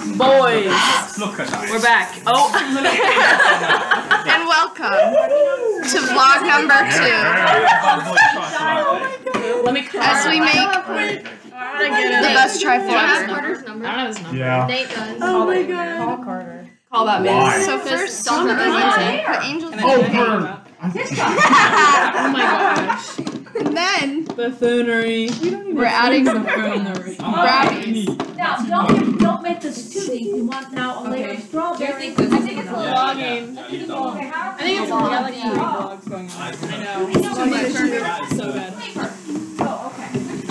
Boys, Look at that. we're back. Oh, And welcome to vlog number 2. let me cry. As we make the best trifle ever. Carter's number. I don't know his number. Yeah. Nate does. Oh my god. Call Carter. Call that Why? So first, Don't the angels. Oh, burn. Oh my gosh. And then Buffoonery. we're adding some Buffoonery. brownies. Now, don't make this too deep. You want now a layer of strawberry. I think it's a Vlogging. I think it's we got like 3 vlogs going on. I know. So good. Oh, okay.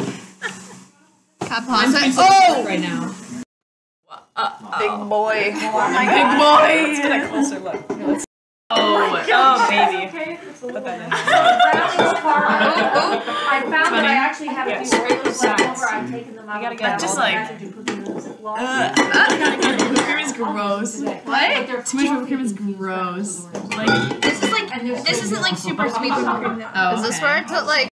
I'm Capasa. so Oh! right now. Big boy. Big boy. Let's get a closer look. Oh, baby. Put that in. I found that I actually have a few scrapers left over. I've taken them out. gotta get just like. Whipped cream is gross. What? Too much whipped cream is gross. Like This isn't like super sweet whipped cream. oh, Is this where to like?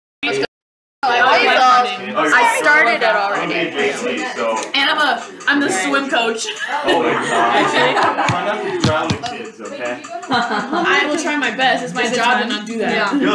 I started it already. And I'm the swim coach. Oh my god. Try not to drown the kids, okay? I will try my best. It's my job to not do that. Yeah.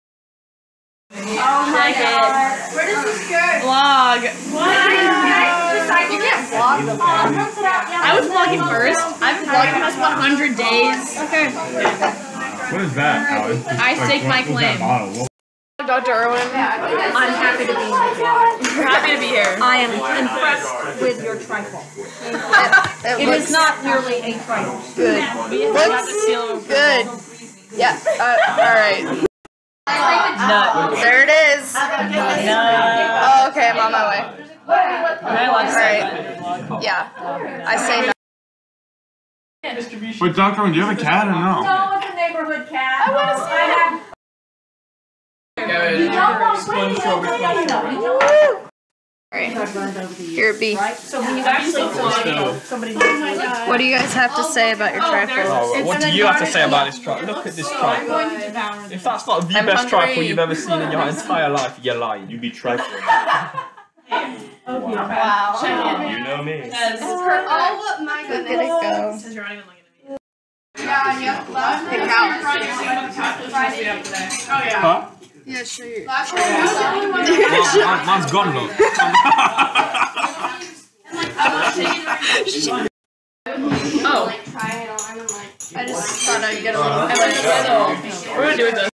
Oh my god. Where does this go? Vlog. You can't vlog the vlog. I was vlogging first. I've been vlogging past 100 days. Okay. What is that, Alex? I stake my claim. Dr. Erwin. I'm happy to be here. We're happy to be here. I am impressed with your trifle. It It looks is not merely a trifle. good. Looks good. Yeah. Alright. Nut. There it is. Oh, okay, I'm on my way. Alright. Yeah. I say no. Wait, Dr. Erwin, do you have a cat or no? No, it's a neighborhood cat. I want to see it. You don't want Wendy over there, you know. Alright. Here it be. So when you actually vlog, somebody What do you guys have to say about your trifle? Oh, what do you have to say about this trifle? Look at this trifle. If that's not the I'm best hungry. trifle you've ever seen in your entire life, you're lying. You be trifling. Wow. You know me. Oh my goodness. Look at it go. Says you're not even looking at me. Pick out. Huh? Yeah, sure. Mine's gone, look. Oh. I just thought I'd get a little. We're gonna do it though.